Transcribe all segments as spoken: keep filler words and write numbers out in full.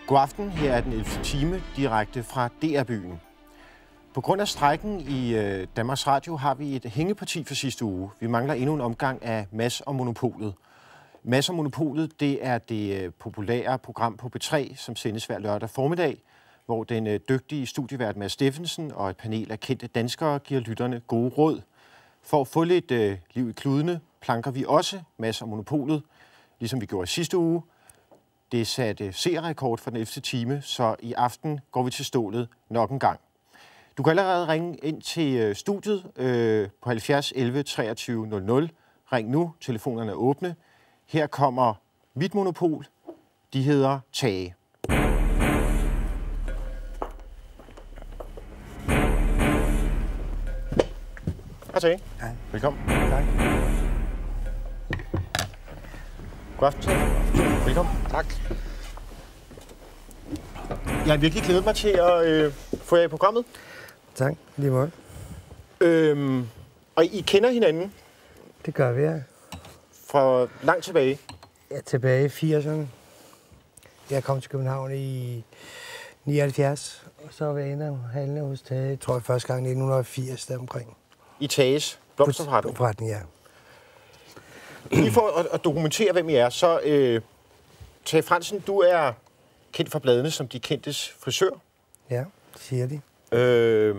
God aften, her er den ellevte time direkte fra D R-byen. På grund af strejken i øh, Danmarks Radio har vi et hængeparti for sidste uge. Vi mangler endnu en omgang af Mads og Monopolet. Mads og Monopolet, det er det øh, populære program på B tre, som sendes hver lørdag formiddag, hvor den øh, dygtige studievært Mads Steffensen og et panel af kendte danskere giver lytterne gode råd. For at få lidt øh, liv i kludene, planker vi også Mads og Monopolet, ligesom vi gjorde sidste uge. Det satte seerrekord for den ellevte time, så i aften går vi til stålet nok en gang. Du kan allerede ringe ind til studiet øh, på halvfjerds elleve treogtyve nul nul. Ring nu, telefonerne er åbne. Her kommer mit monopol. De hedder Tage. Hej Tage. Hej. Velkommen. Tak. God aften, Tage. Velkommen. Tak. Jeg har virkelig glædet mig til at øh, få jer i programmet. Tak, lige måde. Øhm, og I kender hinanden Det gør vi, ja. fra langt tilbage. Jeg er tilbage i firserne. Jeg kom til København i nioghalvfjerds, og så var jeg inde og handle hos Tage, jeg tror jeg første gang i nitten firs deromkring. I Tages blomsterforretning. Forretning, ja. Lige for at, at dokumentere, hvem I er, så øh, Tage Frandsen, du er kendt fra bladene som de kendtes frisør. Ja, det siger de. Øh,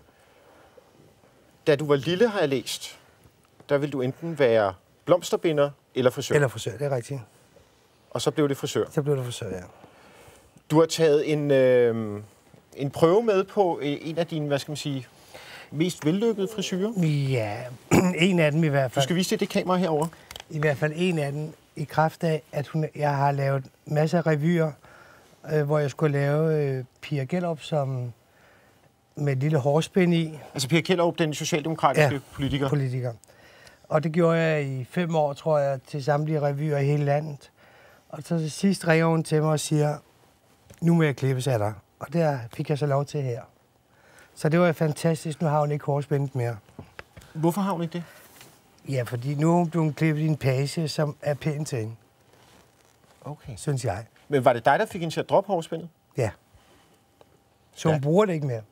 da du var lille, har jeg læst, der ville du enten være blomsterbinder eller frisør. Eller frisør, det er rigtigt. Og så blev det frisør. Så blev det frisør, ja. Du har taget en, øh, en prøve med på øh, en af dine, hvad skal man sige, mest vellykkede frisyrer. Ja, en af dem i hvert Du fald. skal vise det, det kamera herover. I hvert fald en af dem, i kraft af, at hun, jeg har lavet masser af revyer, øh, hvor jeg skulle lave øh, Pia Gellerup som med et lille hårspænd i. Altså Per Kjellerup, den socialdemokratiske Ja, politiker. politiker. Og det gjorde jeg i fem år, tror jeg, til samtlige revyer i hele landet. Og så til sidst ringer hun til mig og siger, nu må jeg klippes af dig. Og der fik jeg så lov til her. Så det var fantastisk. Nu har hun ikke hårspændet mere. Hvorfor har hun ikke det? Ja, fordi nu er hun blevet klippet i en page, som er pænt til hende, Okay. synes jeg. Men var det dig, der fik hende til at droppe hårspændet? Ja. Så hun Ja. bruger det ikke mere.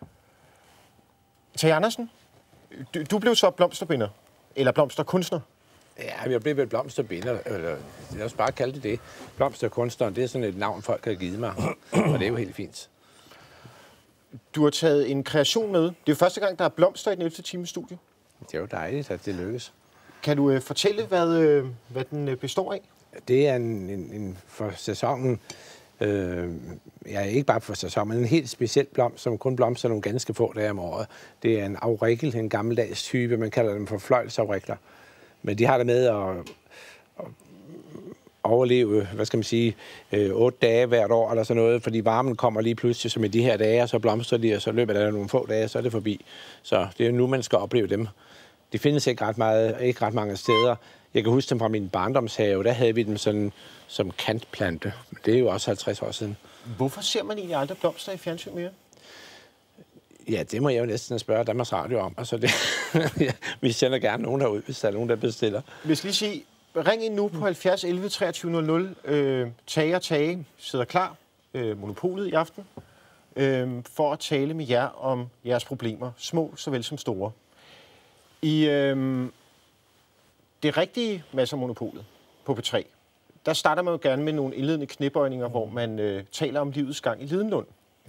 Tage Andersen, du, du blev så blomsterbinder, eller blomsterkunstner. Ja, jeg blev vel blomsterbinder, eller lad os bare kalde det det. Blomsterkunstneren, det er sådan et navn, folk har givet mig, og det er jo helt fint. Du har taget en kreation med. Det er jo første gang, der er blomster i den ellevte time studie. Det er jo dejligt, at det lykkes. Kan du øh, fortælle, hvad, øh, hvad den øh, består af? Det er en, en, en for sæsonen, øh, ja, ikke bare for sæsonen, men en helt speciel blomst, som kun blomster nogle ganske få dage om året. Det er en aurikkel, en gammeldags type, man kalder dem for fløjlsaurikler. Men de har det med at, at overleve, hvad skal man sige, øh, otte dage hvert år eller sådan noget, fordi varmen kommer lige pludselig, som i de her dage, og så blomstrer de, og så løber der nogle få dage, så er det forbi. Så det er nu, man skal opleve dem. De findes ikke ret, meget, ikke ret mange steder. Jeg kan huske dem fra min barndomshave, der havde vi dem sådan, som kantplante. Det er jo også halvtreds år siden. Hvorfor ser man egentlig aldrig blomster i fjernsyn mere? Ja, det må jeg jo næsten spørge Danmarks Radio om. Altså det, ja, vi sender gerne nogen derud, hvis der er nogen, der bestiller. Hvis lige sige, ring ind nu på halvfjerds elleve treogtyve nul nul. Øh, Tage og Tage sidder klar, øh, Monopolet i aften, øh, for at tale med jer om jeres problemer, små såvel som store. I øh, det rigtige Mads og Monopolet på B tre, der starter man jo gerne med nogle indledende knæbøjninger, hvor man øh, taler om livets gang i Lidenlund.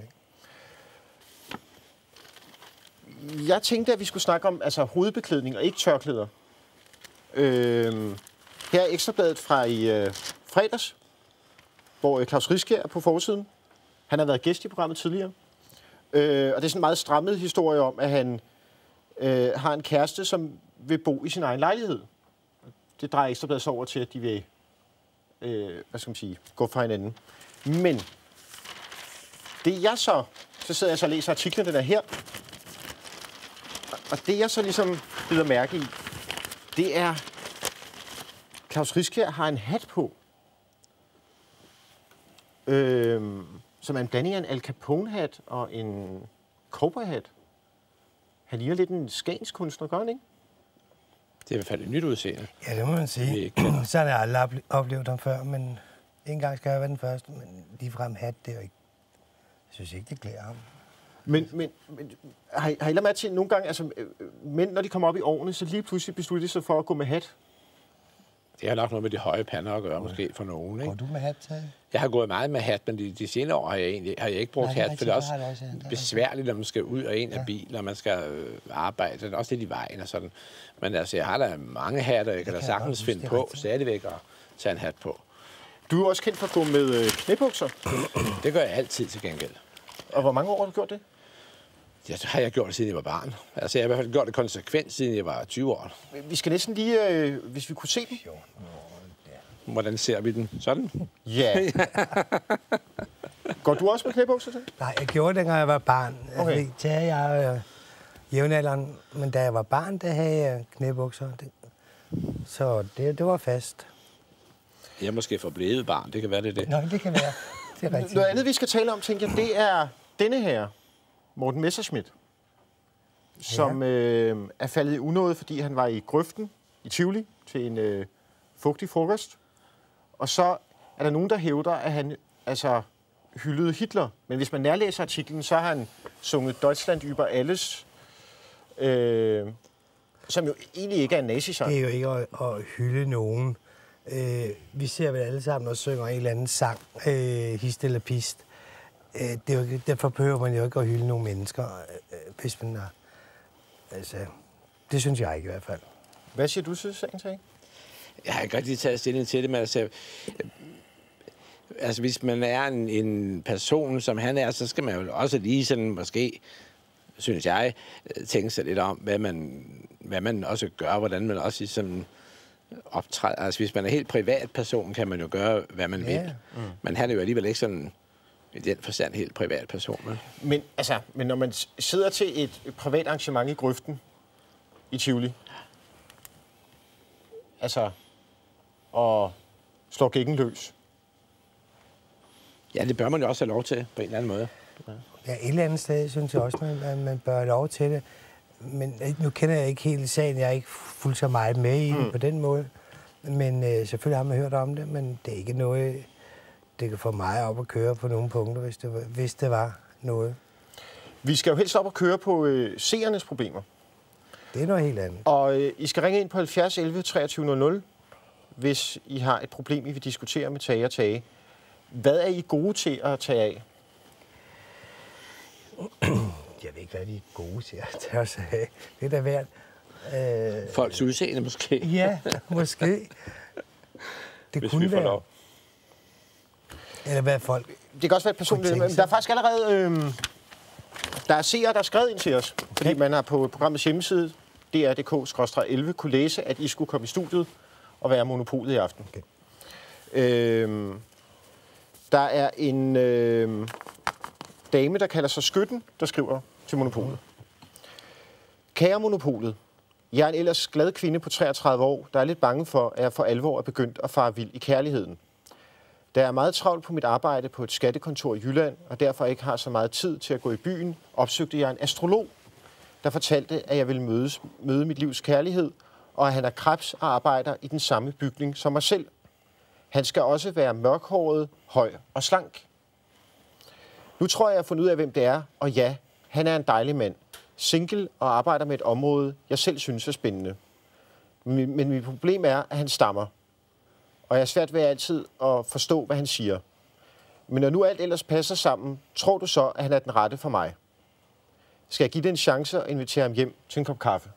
Jeg tænkte, at vi skulle snakke om altså, hovedbeklædning og ikke tørklæder. Øh, her er Ekstrabladet fra i øh, fredags, hvor øh, Klaus Riskær er på forsiden. Han har været gæst i programmet tidligere. Øh, og det er sådan en meget strammet historie om, at han øh, har en kæreste, som vil bo i sin egen lejlighed. Det drejer Ekstrabladet så over til, at de vil øh, hvad skal man sige, gå fra hinanden. Men det jeg så, så sidder jeg så og læser artiklen, den er her. Og det jeg så ligesom bider mærke i, det er, Klaus Riskær har en hat på, øh, som er en blanding af en Al Capone-hat og en cowboy-hat. Han ligner lidt en skagenskunstner, gør han ikke? Det er i hvert fald et nyt udseende. Ja, det må man sige. Vi ikke kender. Så har jeg aldrig oplevet ham før, men En gang skal jeg være den første, men ligefrem hat, det er jo ikke... Jeg synes ikke, det klæder ham. Men, men, men har, I, har I lagt mærke til nogle gange, altså mænd, når de kommer op i årene, så lige pludselig beslutter de sig for at gå med hat? Det har nok noget med de høje pander at gøre, måske for nogen, ikke? Går du med hat, Tage? Jeg har gået meget med hat, men de, de senere år har jeg egentlig har jeg ikke brugt Nej, det er hat, for det er også, rigtigt, det har jeg også, ja. besværligt, når man skal ud og ind af bil, og man skal øh, arbejde. Det er også lidt i vejen og sådan. Men altså, jeg har da mange hatter, jeg kan da kan sagtens jeg finde på stadigvæk at tage en hat på. Du er også kendt for at gå med øh, knæbukser. Det gør jeg altid til gengæld. Og hvor mange år har du gjort det? Ja, det har jeg gjort det, siden jeg var barn. Altså, jeg har i hvert fald gjort det konsekvent, siden jeg var tyve år. Vi skal næsten lige, øh, hvis vi kunne se dem. Hvordan ser vi den? Sådan? Ja. Går du også med knæbukser til? Nej, jeg gjorde det, dengang jeg var barn. Okay. Altså, til jeg er øh, jævnaldrende, men da jeg var barn, der havde jeg knæbukser. Det, så det, det var fast. Jeg er måske forblevet barn, det kan være, det er det. Nå, det kan være. Det er rigtigt. Noget andet, vi skal tale om, tænker jeg, det er denne her, Morten Messerschmidt, som ja. øh, er faldet i unåde, fordi han var i grøften i Tivoli til en øh, fugtig frokost. Og så er der nogen, der hævder, at han altså hyldede Hitler. Men hvis man nærlæser artiklen, så har han sunget Deutschland über alles, øh, som jo egentlig ikke er en nazisang. Det er jo ikke at, at hylde nogen. Øh, vi ser vel alle sammen og synger en eller anden sang, øh, hist eller pist. Øh, det er jo ikke, derfor behøver man jo ikke at hylde nogle mennesker, øh, hvis man er... Altså, det synes jeg ikke i hvert fald. Hvad siger du til sagen, Tage? Jeg har ikke rigtig taget stilling til det, men altså, altså hvis man er en, en person, som han er, så skal man jo også lige sådan måske, synes jeg, tænke sig lidt om, hvad man, hvad man også gør, hvordan man også ligesom optræder. Altså hvis man er helt privat person, kan man jo gøre, hvad man ja. vil. Mm. Men han er jo alligevel ikke sådan i den forstand helt privat person. Men, men, altså, men når man sidder til et privat arrangement i grøften i Tivoli, altså, og slår gækken løs. Ja, det bør man jo også have lov til, på en eller anden måde. Ja, ja et eller andet sted synes jeg også, at man, man bør have lov til det. Men nu kender jeg ikke hele sagen, jeg er ikke fuldt så meget med i mm. på den måde. Men øh, selvfølgelig har man hørt om det, men det er ikke noget, det kan få mig op at køre på nogle punkter, hvis det var, hvis det var noget. Vi skal jo helst op og køre på øh, seernes problemer. Det er noget helt andet. Og øh, I skal ringe ind på halvfjerds elleve treogtyve nul nul, hvis I har et problem, I vil diskutere med Tage og Tage. Hvad er I gode til at tage af? Jeg ved ikke, hvad de er gode til at tage os af. Det er da værd. Øh, Folks udseende måske. Ja, måske. Det hvis kunne vi får være. lov. Eller hvad folk... Det kan også være personligt. Men der er faktisk allerede... Øh, der er seere, der er skrevet ind til os. Fordi man har på programmets hjemmeside, d r punktum d k skråstreg elleve, kunne læse, at I skulle komme i studiet og være Monopolet i aften. Okay. Øh, der er en øh, dame, der kalder sig Skytten, der skriver til Monopolet. Kære Monopolet, jeg er en ellers glad kvinde på treogtredive år, der er lidt bange for, at jeg for alvor er begyndt at fare vild i kærligheden. Da jeg er meget travlt på mit arbejde på et skattekontor i Jylland, og derfor ikke har så meget tid til at gå i byen, opsøgte jeg en astrolog, der fortalte, at jeg ville mødes, møde mit livs kærlighed, og at han er krebs og arbejder i den samme bygning som mig selv. Han skal også være mørkhåret, høj og slank. Nu tror jeg, jeg har fundet ud af, hvem det er, og ja, han er en dejlig mand. Single og arbejder med et område, jeg selv synes er spændende. Men, men mit problem er, at han stammer. Og jeg er svært ved altid at forstå, hvad han siger. Men når nu alt ellers passer sammen, tror du så, at han er den rette for mig? Skal jeg give det en chance og invitere ham hjem til en kop kaffe?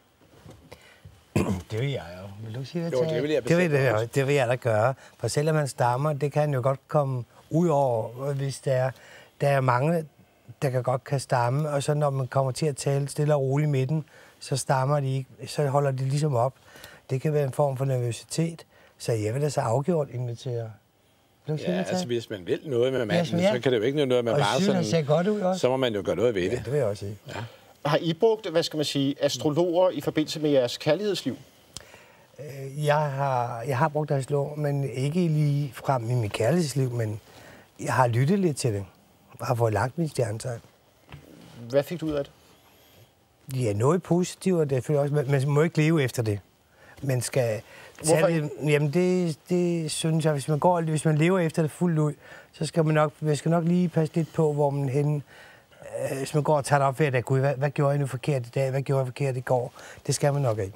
Det vil jeg jo. Vil du sige det, Jo, det vil jeg det vil, bestemt det, det vil jeg da gøre. For selvom han stammer, det kan han jo godt komme ud over, hvis der er, der er mange, der kan godt kan stamme. Og så når man kommer til at tale stille og roligt med den, så stammer de ikke. Så holder de ligesom op. Det kan være en form for nervøsitet. Så jeg vil da så afgjort invitere. Ja, altså hvis man vil noget med manden, ja, så kan det jo ikke noget med og bare sådan... ser godt ud også. Så må man jo gøre noget ved det. Ja, det vil jeg også sige. Ja. Har I brugt, hvad skal man sige, astrologer i forbindelse med jeres kærlighedsliv? Jeg har, jeg har brugt astrologer, men ikke lige frem i mit kærlighedsliv, men jeg har lyttet lidt til det. Jeg har fået lagt min stjernetegn. Hvad fik du ud af det? Ja, noget positivt, og det føler også, man må ikke leve efter det. Man skal, Hvorfor det, jamen, det, det synes jeg, hvis man, går, hvis man lever efter det fuldt ud, så skal man nok, man skal nok lige passe lidt på, hvor man hen. Øh, hvis man går og tager det op ved, at Gud, hvad, hvad gjorde jeg nu forkert i dag? Hvad gjorde jeg forkert i går? Det skal man nok ikke.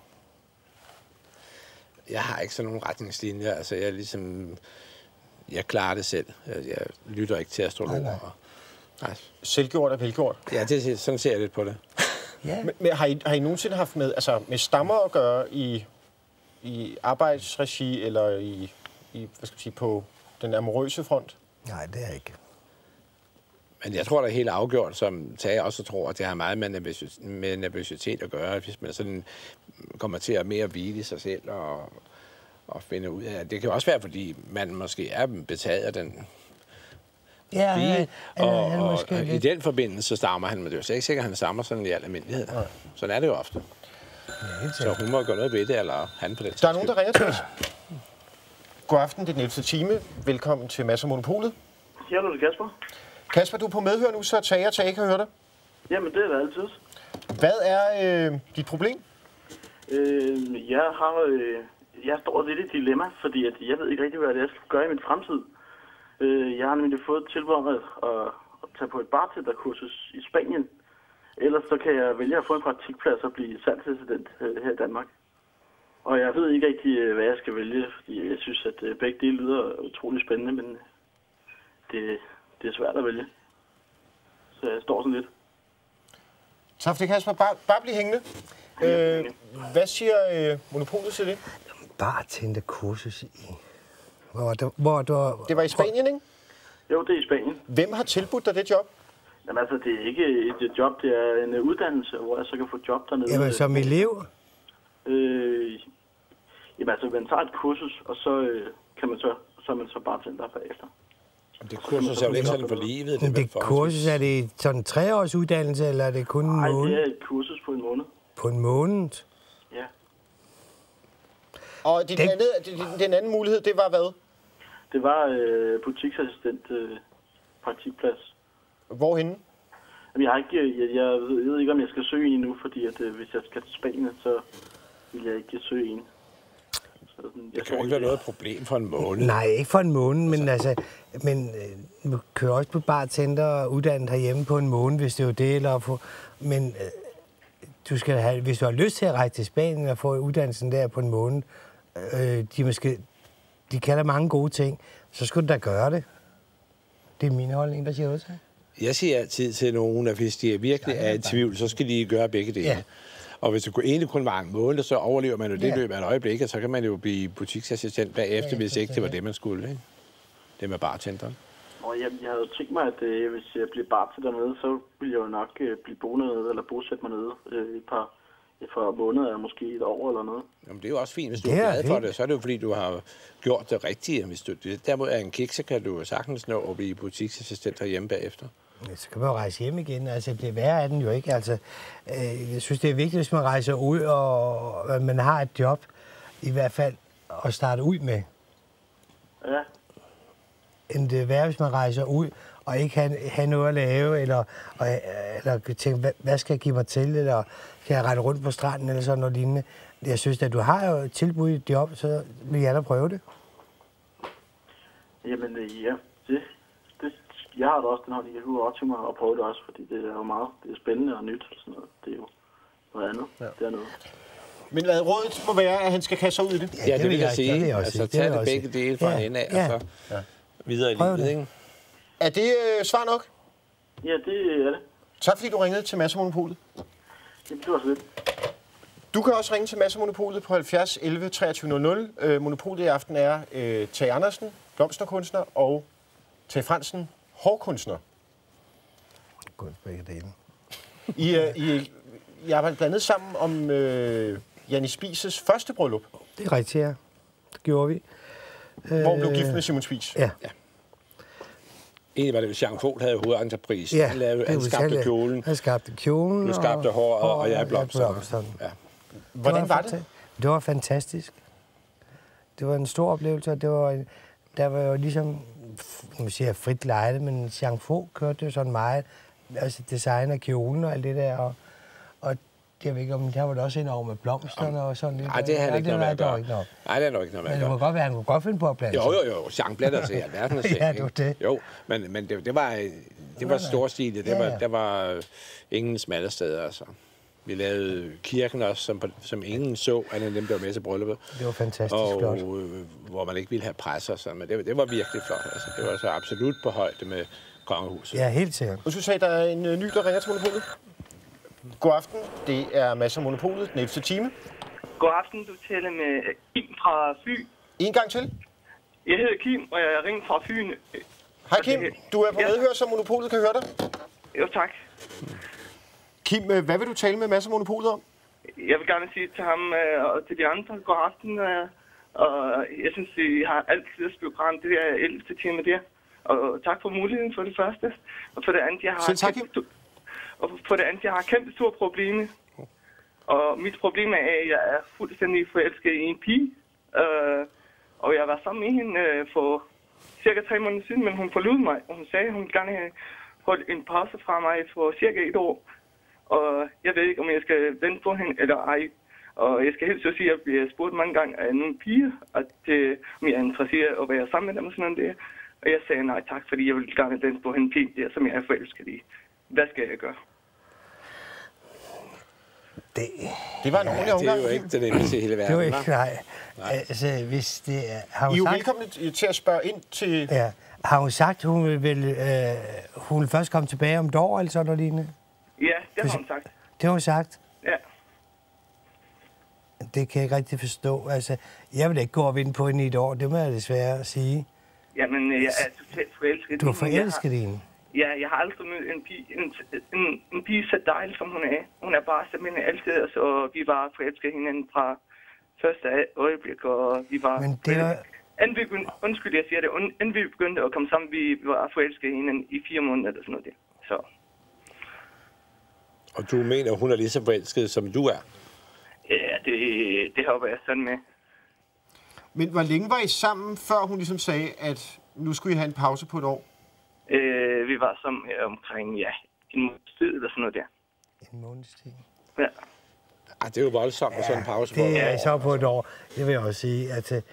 Jeg har ikke sådan nogle retningslinjer. Altså, jeg er ligesom... Jeg klarer det selv. Jeg, jeg lytter ikke til astrologer. Nej, nej. Nej. Selvgjort og velgjort. Ja, det, sådan ser jeg lidt på det. Ja. Men, men har, I, har I nogensinde haft med, altså, med stammer at gøre i, i arbejdsregi eller i, i, hvad skal jeg sige, på den amorøse front? Nej, det er ikke. Men jeg tror, der er helt afgjort, som Tage også tror, at det har meget med nervøsitet, med nervøsitet at gøre. Hvis man sådan kommer til at mere hvile i sig selv og, og finde ud af det. Det kan også være, fordi man måske er betaget af den ja, fie, han, han, og, han, og, måske og i lidt. den forbindelse stammer han, men det er jo ikke sikkert, at han stammer sådan i al almindelighed. Ja. Sådan er det jo ofte. Ja, så hun må gøre noget ved det, eller han på det. Der er nogen, der ringer til os. God aften, det er den ellevte time. Velkommen til Mads og Monopolet. Ja, du er Kasper. Kasper, du er på medhør nu, så Tage og Tage kan høre dig. Jamen, det er det altid. Hvad er øh, dit problem? Øh, jeg har... Øh, jeg står lidt i et dilemma, fordi at jeg ved ikke rigtig, hvad det er, jeg skal gøre i min fremtid. Øh, jeg har nemlig fået et tilbud om at, at, at tage på et bartenderkursus i Spanien. Ellers så kan jeg vælge at få en praktikplads og blive salgsassistent øh, her i Danmark. Og jeg ved ikke rigtig, hvad jeg skal vælge, fordi jeg synes, at øh, begge dele lyder utrolig spændende, men det, det er svært at vælge. Så jeg står sådan lidt. Tak for det, Kasper. Bare, bare bliv hængende. Øh, hvad siger øh, Monopolet til det? Bartenderkursus i... Hvor, der, hvor der... Det var i Spanien, ikke? Jo, det er i Spanien. Hvem har tilbudt dig det job? Jamen altså, det er ikke et job, det er en uddannelse, hvor jeg så kan få job dernede. Jamen, som elev? Øh, jamen altså, man tager et kursus, og så øh, kan man så, så er man så bartender bagefter. Det kursus er jo ikke sådan for livet. Det, det kursus, er det sådan en treårs uddannelse, eller er det kun en Nej, måned? det er et kursus på en måned. På en måned? Ja. Og det, den... Andet, det, den anden mulighed, det var hvad? Det var øh, butiksassistent øh, praktikplads. Hvorhenne? Jamen, jeg, har ikke, jeg, jeg, ved, jeg ved ikke, om jeg skal søge en endnu, fordi at, øh, hvis jeg skal til Spanien, så vil jeg ikke søge en. Så, sådan, jeg det kan jo ikke være noget problem for en måned. Nej, ikke for en måned, men altså, men øh, du kører også på bartender og uddannet herhjemme på en måned, hvis det er jo det, eller få, men øh, du skal have, hvis du har lyst til at rejse til Spanien og få uddannelsen der på en måned, øh, de måske, de kalder mange gode ting, så skulle du da gøre det. Det er min holdning, hvad siger du til? Jeg siger altid til nogen, at hvis de virkelig er i tvivl, så skal de gøre begge dele. Ja. Og hvis det egentlig kun var en måned, så overlever man jo det ja. løb af et øjeblik, og så kan man jo blive butiksassistent bagefter, ja, hvis ikke det var det, man skulle. Ikke? Det med bartenderen. Og jeg, jeg havde tænkt mig, at øh, hvis jeg blev bartender dernede, så ville jeg jo nok øh, blive boende nede, eller bosætte mig nede øh, et par et par måneder, eller måske et år eller noget. Jamen, det er jo også fint, hvis du er glad for det. Så er det jo, fordi du har gjort det rigtige. Hvis du derimod er en kiks, så kan du sagtens nå at blive butiksassistent herhjemme bagefter. Så kan man jo rejse hjem igen. Altså, det bliver værre af den jo ikke. Altså, øh, jeg synes, det er vigtigt, hvis man rejser ud, og at man har et job, i hvert fald, at starte ud med. Ja. End det er værre, hvis man rejser ud, og ikke have, have noget at lave, eller, og, eller tænke, hvad, hvad skal jeg give mig til, eller kan jeg rette rundt på stranden, eller sådan noget lignende. Jeg synes, at du har jo tilbudt et job, så vil jeg da prøve det. Jamen, ja, det, det, jeg har da også den holdning. Jeg kunne godt tænke mig at prøve det også, fordi det er jo meget det er spændende og nyt. Og sådan noget. Det er jo noget andet. Ja. Det er noget. Men hvad rådet må være, at han skal kaste sig ud i det? Ja, det, ja, det vil jeg, jeg sige. Det altså, sige. tage det, det begge dele fra ja. en af, ja. og så ja. videre i livet, ikke? Er det øh, svar nok? Ja, det er det. Tak fordi du ringede til Mads og Monopolet. Jamen, det var så lidt. Du kan også ringe til Mads og Monopolet på halvfjerds elleve treogtyve nul nul. Øh, Monopolet i aften er øh, Tage Andersen, blomsterkunstner, og Tage Fransen, hårkunstner. Godt begge dele. I, øh, I, I arbejder blandt andet sammen om øh, Janni Spies' første bryllup. Det er rigtigt, ja. Det gjorde vi. Hvor hun blev gift med Simon Spies. Ja. ja. Egentlig var det, at Jean Faught havde hovedentreprise. Ja, han, lavede, han skabte kjolen. Han skabte kjolen. Du skabte håret, og, og jeg blomsterne. Ja. Hvordan var det? Det var fantastisk. Det var en stor oplevelse, og det var en, der var jo ligesom, man siger frit lejde, men Jean Faught kørte jo sådan meget, altså design af kjolen og alt det der, og, og Jeg ved ikke, om der var det også ind over med blomsterne og sådan lidt. Nej, det havde ikke noget med at gøre. Ikke noget. Nej, det er nok ikke noget med Men at det gøre. må godt være, han kunne godt finde på at blande Jo, jo, jo. Changblætter til alverdens ting. Ja, det var det. Jo, men, men det, det var, det var storstilet. Det Ja, var, ja. der var øh, ingen smalle steder, altså. Vi lavede kirken også, som, som ingen så, andet end dem, der var med til brylluppet. Det var fantastisk og, flot. øh, hvor man ikke ville have pres og sådan, men det, det var virkelig flot. Altså. Det var så absolut på højde med kongehuset. Ja, helt sikkert. Nu skal sige, der er en øh, ny, der ringer til Monopolet. God aften. Det er Mads og Monopolet, den ellevte time. God aften, du taler med Kim fra Fyn. En gang til. Jeg hedder Kim, og jeg ringer fra Fyn. Hej Kim, du er på Ja. medhør, så Monopolet kan høre dig. Jo, tak. Kim, øh, hvad vil du tale med Mads og Monopolet om? Jeg vil gerne sige til ham øh, og til de andre, god aften. Øh, og jeg synes, I har altid at program, det der ellevte time der. Og tak for muligheden for det første. Og for det andet, jeg har... Selv tak, Kim. kæmpe, og for det andet, jeg har kæmpe store problemer. Og mit problem er, at jeg er fuldstændig forelsket i en pige. Øh, og jeg var sammen med hende øh, for cirka tre måneder siden, men hun forlod mig. Og hun sagde, at hun ville gerne have holdt en pause fra mig for cirka et år. Og jeg ved ikke, om jeg skal vente på hende eller ej. Og jeg skal helt så sige, at jeg bliver spurgt mange gange af nogle piger, at øh, om jeg er interesseret at være sammen med dem og sådan noget der. Og jeg sagde nej tak, fordi jeg vil gerne vente på hende pige der, som jeg er forelsket i. Hvad skal jeg gøre? Det, Det var en ordentlig Det er omgang. jo ikke det nemmeste i hele verden. det var ikke hva'? nej. Altså, hvis det er... Har I hun er jo sagt, velkomne til at spørge ind til... ja, har hun sagt, hun vil, vel, øh, hun vil først komme tilbage om et år, eller sådan noget lignende? Ja, det har hun sagt. Det har hun sagt. Ja. Det kan jeg ikke rigtig forstå. Altså, jeg vil ikke gå og vinde på hende i et år. Det må jeg desværre sige. Jamen, jeg er totalt forelsket. Du er i hende. Jeg har- forelsket i hende. Ja, jeg har aldrig mødt en pige, en, en, en pige så dejlig, som hun er. Hun er bare simpelthen altid, altså, og vi var forelsket hinanden fra første øjeblik, og vi var... Men det var- Inden vi begyndte, undskyld, jeg siger det, inden vi begyndte at komme sammen, vi var forelsket hinanden i fire måneder eller sådan noget der. Så, Og du mener, hun er lige så forelsket, som du er? ja, det, det håber jeg sådan med. Men hvor længe var I sammen, før hun ligesom sagde, at nu skulle I have en pause på et år? Øh, vi var sammen øh, omkring, ja, en måneds tid eller sådan noget der. En måneds tid. Ja. Ej, det er jo voldsomt med sådan en pause. på Det et er år. så på et år. Det vil jeg også sige. At, øh,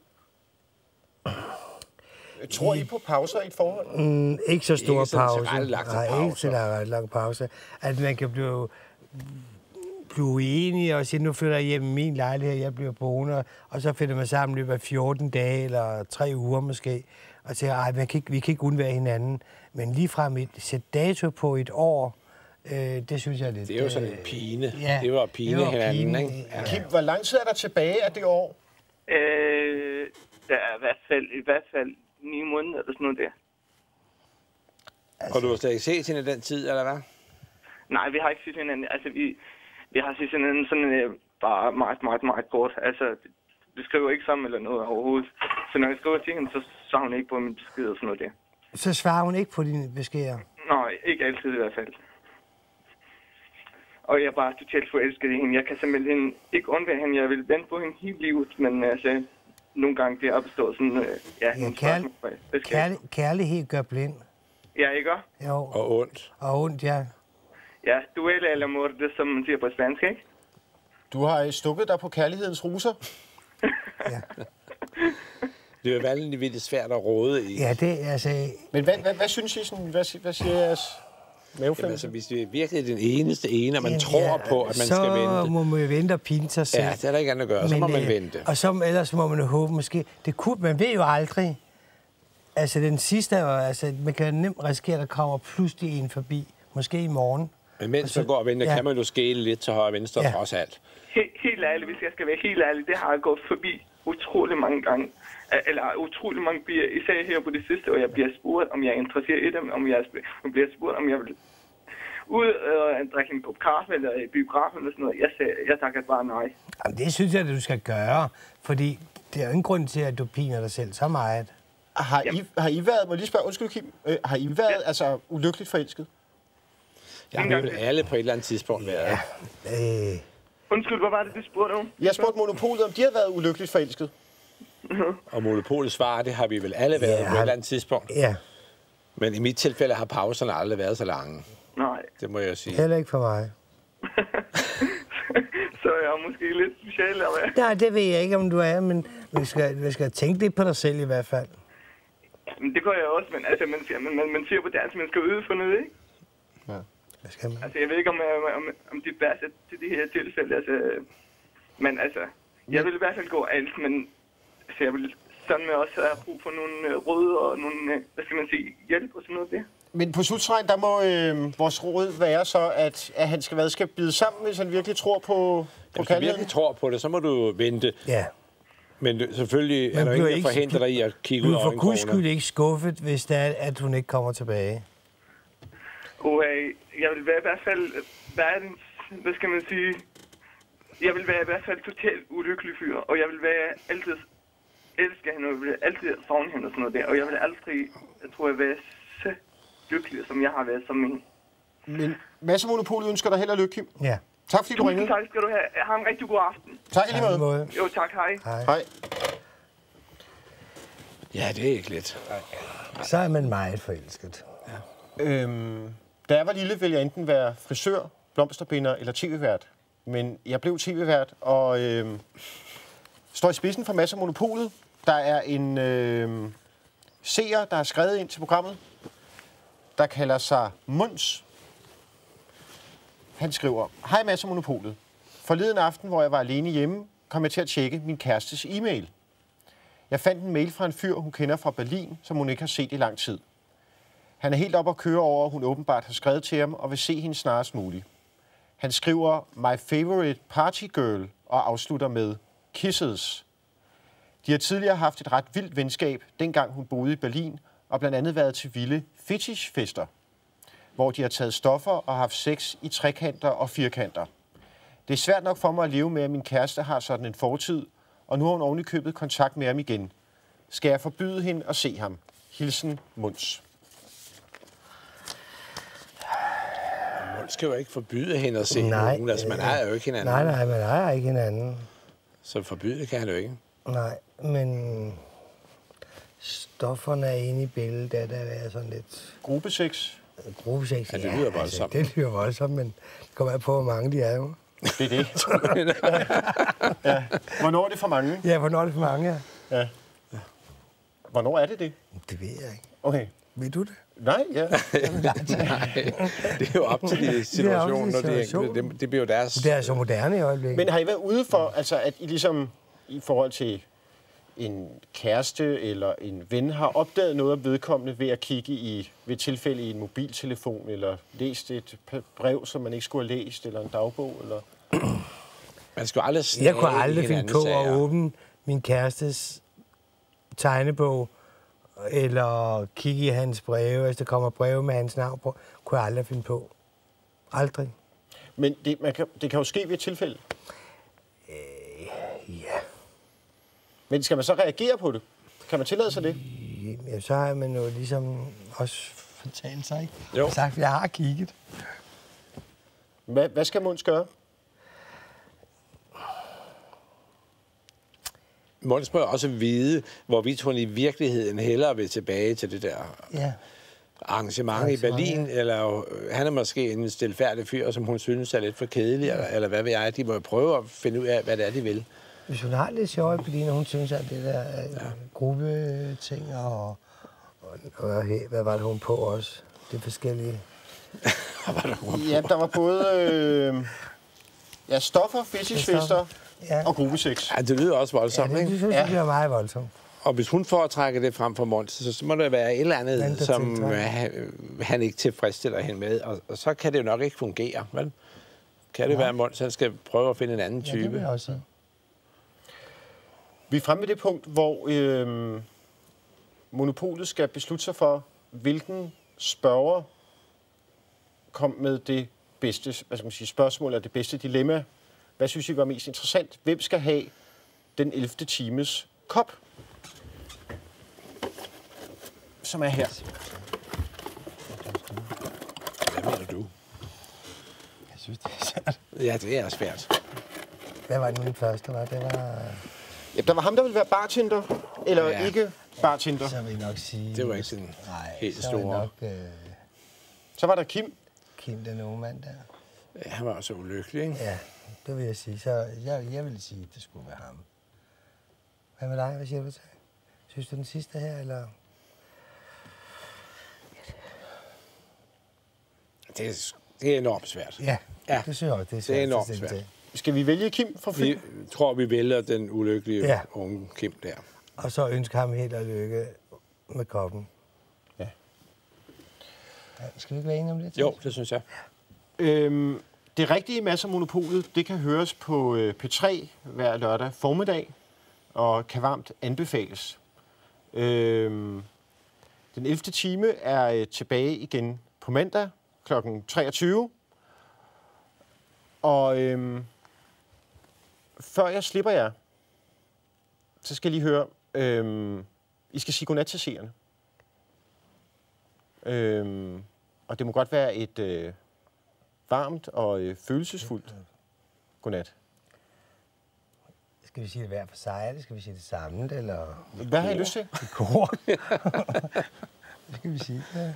Tror I på pauser i et forhold? mm, ikke så store Ikke sådan pauser. tilrettelagte Nej, ikke pauser. så lang, lang pause. At man kan blive, blive uenige og sige, nu flytter jeg hjem i min lejlighed, jeg bliver boende, og så finder man sammen i løbet af fjorten dage eller tre uger måske, og siger, ej, man kan ikke, vi kan ikke undvære hinanden. Men ligefrem et sæt dato på et år, øh, det synes jeg er lidt... Det er jo sådan en øh, pine. ja, Det var pine det var hinanden, pine, ikke? ja. Kim, hvor lang tid er der tilbage af det år? Øh, der er i hvert fald, i hvert fald ni måneder eller sådan noget der. Og du har slet ikke set hende i den tid, eller hvad? Nej, vi har ikke set hinanden. Altså, vi, vi har set hinanden sådan øh, bare meget, meget, meget kort. Altså, vi skriver ikke sammen eller noget overhovedet. Så når jeg skriver til hende, så svarer hun ikke på min besked og sådan noget der. Så svarer hun ikke på dine beskeder. Nej, ikke altid i hvert fald. Og jeg er bare totalt forelsket i hende. Jeg kan simpelthen ikke undvære hende. Jeg vil vente på hende hele livet, men altså, nogle gange det opstår sådan, øh, ja, Ja, nogle kærl- spørgsmål. Hvad skal jeg? Kærl- kærlighed gør blind. Ja, ikke også? Jo, Og ondt. og ondt, ja. Ja, duelle eller morde, som man siger på spansk, ikke? Du har øh, stukket dig på kærlighedens ruser. Det er jo vanvittigt svært at råde i. Ja, det er altså... Men hvad, hvad, hvad synes I? Sådan, hvad, si- hvad siger jeres Jamen, mavefornemmelse? altså, hvis det er virkelig den eneste ene, og man Jamen, tror ja, på, at man så skal vente. Så må man jo vente og pine sig selv. Ja, det er der ikke andet at gøre. Så må man øh, vente. Og så ellers må man jo håbe måske... Det kunne, man ved jo aldrig. Altså, den sidste er jo... Altså, man kan nemt risikere, at der kommer pludselig en forbi. Måske i morgen. Men mens så- man går og venter, ja. kan man jo skæle lidt til højre og venstre, Ja. trods alt. Helt, helt ærligt, hvis jeg skal være helt ærlig, det har jeg gået forbi utrolig mange gange. Eller utrolig mange bliver, især her på det sidste, og jeg bliver spurgt, om jeg er interesseret i dem, om jeg, jeg bliver spurgt, om jeg vil ud og drikke en kop kaffe eller i biografen eller sådan noget. Jeg, sagde, jeg takker bare nej. Jamen, det synes jeg, at du skal gøre. Fordi det er jo ingen grund til, at du piner dig selv så meget. Har I, har I været, må jeg lige spørge, undskyld Kim, øh, har I været ja. altså ulykkeligt forelsket? Jeg har mødt alle på et eller andet tidspunkt været. Øh, Undskyld, hvad var det, du spurgte om? Jeg spurgte Monopolet, om de har været ulykkeligt forelsket. Og monopolets svar, det har vi vel alle været Ja, på et eller andet tidspunkt. ja, Men i mit tilfælde har pauserne aldrig været så lange. Nej. Det må jeg sige. heller ikke for mig. så jeg er måske lidt special, eller hvad? Nej, det ved jeg ikke, om du er, men vi skal, vi skal tænke lidt på dig selv i hvert fald. Men det gør jeg også, men altså, man siger, man, man, man siger på dansk, man skal yde for noget, ikke? Ja. Hvad skal man? Altså, jeg ved ikke, om, om, om det er bedst til de her tilfælde, altså... Men altså, jeg vil i hvert fald gå alt, men altså, jeg vil sådan med også have brug for nogle øh, råd og nogle, øh, hvad skal man sige, hjælp og sådan noget der. Men på slutstregen, der må øh, vores råd være så, at, at han skal, hvad, skal bide sammen, hvis han virkelig tror på, på Hvis du virkelig tror på det, så må du vente. Ja. Men selvfølgelig Man er der bliver ingen, der ikke- forhindrer dig i at kigge ud Du af er for guds skyld øjenkrogene. ikke skuffet, hvis det er, at hun ikke kommer tilbage. Og øh, jeg vil være i hvert fald verdens, hvad skal man sige, jeg vil være i hvert fald totalt ulykkelig fyr, og jeg vil være altid elske hende, og jeg vil altid savne hende og sådan noget der, og jeg vil aldrig, jeg tror, jeg være så lykkelig, som jeg har været som hende. Men Mads og Monopolet ønsker dig held og lykke, Kim. Ja. Tak fordi du Tusind ringede. tak skal du have. Jeg har en rigtig god aften. Tak i lige På en måde. måde. Jo, tak. Hej. Hej. Hej. Ja, det er ikke let. Så er man meget forelsket. Øhm, da jeg var lille, ville jeg enten være frisør, blomsterbinder eller tv-vært. Men jeg blev tv-vært og øhm, står i spidsen for Mads og Monopolet. Der er en øhm, seer, der har skrevet ind til programmet, der kalder sig Munds. Han skriver, hej Mads og Monopolet. Forleden aften, hvor jeg var alene hjemme, kom jeg til at tjekke min kærestes e-mail. Jeg fandt en mail fra en fyr, hun kender fra Berlin, som hun ikke har set i lang tid. Han er helt op at køre over, at hun åbenbart har skrevet til ham og vil se hende snarest muligt. Han skriver, my favorite party girl, og afslutter med kisses. De har tidligere haft et ret vildt venskab, dengang hun boede i Berlin, og blandt andet været til vilde fetishfester, hvor de har taget stoffer og haft sex i trekanter og firkanter. Det er svært nok for mig at leve med, at min kæreste har sådan en fortid, og nu har hun ovenikøbet kontakt med ham igen. Skal jeg forbyde hende at se ham? Hilsen Munds. Man skal jo ikke forbyde hende at se Nej, nogen. Altså, man ejer jo ikke hinanden. Nej, nej, man ejer ikke hinanden. Så forbyde kan han jo ikke. Nej, men stofferne er inde i billedet, der der er sådan lidt Gruppesex. gruppesex. Ja, det lyder voldsomt. Altså, det lyder voldsomt, men det kommer an på, hvor mange de er jo. Det er det. Ja. Hvornår er det for mange? Ja, hvornår er det for mange? Ja. Ja. Hvornår er det det? Det ved jeg ikke. Okay. Ved du det? Nej, ja. Nej, det er jo op til de situationer. Det, situation. det, det, det bliver jo deres... Det er så moderne i øjeblikket. Men har I været ude for, altså at I ligesom i forhold til en kæreste eller en ven har opdaget noget af vedkommende ved at kigge i, ved tilfælde i en mobiltelefon, eller læst et brev, som man ikke skulle have læst, eller en dagbog, eller... Man skal jo aldrig snage Jeg kunne aldrig i finde hinandens på at sager. åbne min kærestes tegnebog, eller kigge i hans breve, hvis der kommer breve med hans navn på. Kunne jeg aldrig finde på. Aldrig. Men det, man kan, det kan jo ske ved et tilfælde. Ja. Men skal man så reagere på det? Kan man tillade sig det? Ja, så har man jo ligesom også fortalt sig, ikke? Jo. Og sagt, at jeg har kigget. Hvad, hvad skal Munds gøre? Måns må også vide, hvorvidt hun i virkeligheden hellere vil tilbage til det der Ja. arrangement i Berlin, eller øh, han er måske en stilfærdig fyr, som hun synes er lidt for kedelig, eller, eller hvad ved jeg. De må jo prøve at finde ud af, hvad det er, de vil. Hvis hun har lidt sjovt i Berlin, og hun synes, at det der ja. gruppeting og, og, og hey, hvad var det hun på også? Det er forskellige. Ja, der var både øh, ja, stoffer, fetishfester Ja. og gruppesex. Ja, det lyder også Ja, voldsomt, det, ikke? det synes jeg bliver meget voldsomt. Og hvis hun foretrækker det frem for Måns, så, så må der være et eller andet, Venter som til, øh, han, han ikke tilfredsstiller hende med. Og, og så kan det jo nok ikke fungere, vel? Kan det Nej. være, at Måns han skal prøve at finde en anden Ja, det vil type? jeg også sige. Vi er fremme ved det punkt, hvor øh, Monopolet skal beslutte sig for, hvilken spørger kom med det bedste, hvad skal man sige, spørgsmål eller det bedste dilemma. Hvad synes I var mest interessant? Hvem skal have den ellevte times kop? Som er her. Hvad mener du? Jeg synes, det er svært. Ja, det er svært. Hvad var det min første, var? Det var... Ja, der var ham, der ville være bartender, eller Ja. ja. ikke bartender. Så vil jeg nok sige... Det var ikke sådan Nej, helt så vil store. nok øh, Så var der Kim. Kim, den unge mand der. Ja, han var også ulykkelig, ikke? Ja, det vil jeg sige. Så jeg, jeg vil sige, at det skulle være ham. Hvad med dig? Hvad siger du til? Synes du den sidste her, eller? Det er, det er enormt svært. Ja, Ja. det synes jeg også. Det er, Det er enormt til. svært. Skal vi vælge Kim fra Fyn? Vi tror, vi vælger den ulykkelige Ja. unge Kim der. Og så ønsker ham held og lykke med koppen. Ja. Ja, skal vi ikke være enige om det? Jo, det synes jeg. Øhm, det rigtige Mads og Monopolet, det kan høres på øh, P tre hver lørdag formiddag, og kan varmt anbefales. Øhm, den ellevte time er øh, tilbage igen på mandag klokken treogtyve. Og øhm, før jeg slipper jer, så skal jeg lige høre, øhm, I skal sige godnat til seerne. Øhm, og det må godt være et øh, varmt og øh, følelsesfuldt godnat. Skal vi sige det hver for sig, eller skal vi sige det samlet, eller Hvad har I lyst til? i kor? Hvad skal vi sige? Ja.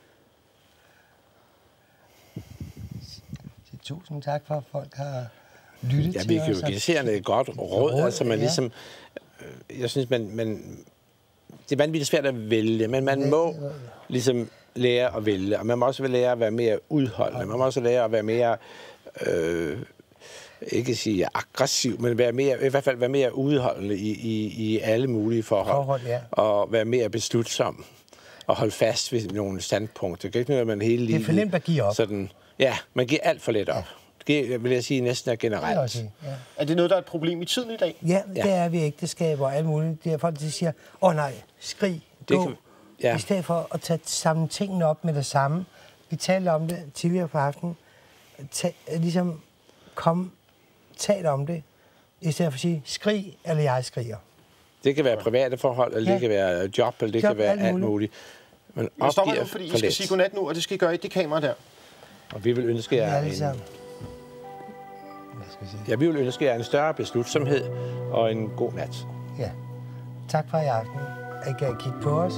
Så tusind tak for, at folk har lyttet Ja, til vi os. kan jo og- give seerne et godt råd. Råd, Altså, man ja. ligesom, øh, jeg synes, man, man, det er vanvittigt svært at vælge, men man må ligesom lære at vælge, og man må også lære at være mere udholdende. Man må også lære at være mere, øh, ikke sige aggressiv, men være mere, i hvert fald være mere udholdende i, i, i alle mulige forhold. Forhold, ja. Og være mere beslutsom og holde fast ved nogle standpunkter. Det kan ikke noget, at man hele livet... Det er for nemt at give op. Sådan, ja, man giver alt for let op. Det vil jeg sige næsten er Det vil jeg generelt. også sige, ja. Er det noget, der er et problem i tiden i dag? Ja, det Ja. er vi ægteskaber og alt muligt. Det er folk, der siger, åh oh, nej, skrig, Det gå. kan- ja. I stedet for at tage samle tingene op med det samme. Vi talte om det tidligere på aftenen. Tag, ligesom, kom, tal om det. I stedet for at sige, skrig, eller jeg skriger. Det kan være private forhold, eller Ja. det kan være job, eller det Job, kan være alt alt muligt. muligt. Men Jeg stopper opgiver nu, fordi for I skal let. sige godnat nu, og det skal I gøre i det kamera der. Og vi vil ønske Vi jer alle en, sammen. Hvad skal vi sige? ja, vi vil ønske jer en større beslutsomhed og en god nat. Ja. Tak for i aften. At I kan kigge på os.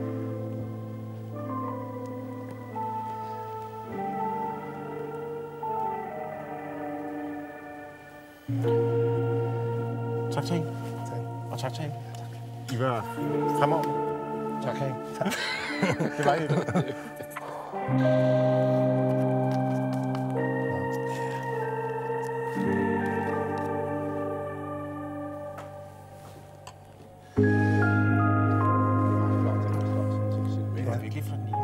Tak til hende. Tak. Og tak til hende. I var fremragende. Tak. Okay. Tak. Det var det. Det var virkelig fra den ene.